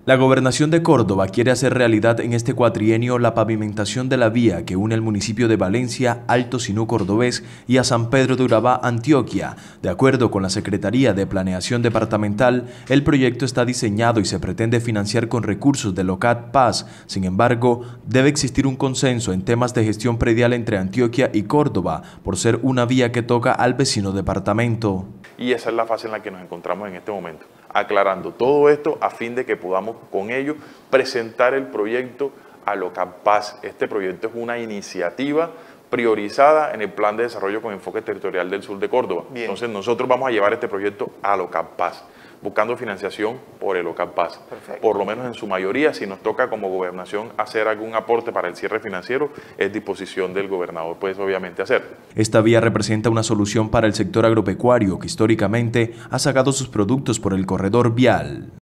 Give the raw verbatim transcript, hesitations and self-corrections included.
La Gobernación de Córdoba quiere hacer realidad en este cuatrienio la pavimentación de la vía que une el municipio de Valencia, Alto Sinú Cordobés y a San Pedro de Urabá, Antioquia. De acuerdo con la Secretaría de Planeación Departamental, el proyecto está diseñado y se pretende financiar con recursos del OCAT Paz. Sin embargo, debe existir un consenso en temas de gestión predial entre Antioquia y Córdoba, por ser una vía que toca al vecino departamento. Y esa es la fase en la que nos encontramos en este momento, aclarando todo esto a fin de que podamos con ello presentar el proyecto a OCAT Paz. Este proyecto es una iniciativa priorizada en el Plan de Desarrollo con Enfoque Territorial del Sur de Córdoba. Bien. Entonces nosotros vamos a llevar este proyecto a OCAT Paz, buscando financiación por el OCAT Paz. Perfecto. Por lo menos en su mayoría, si nos toca como gobernación hacer algún aporte para el cierre financiero, es disposición del gobernador, pues obviamente hacer. Esta vía representa una solución para el sector agropecuario que históricamente ha sacado sus productos por el corredor vial.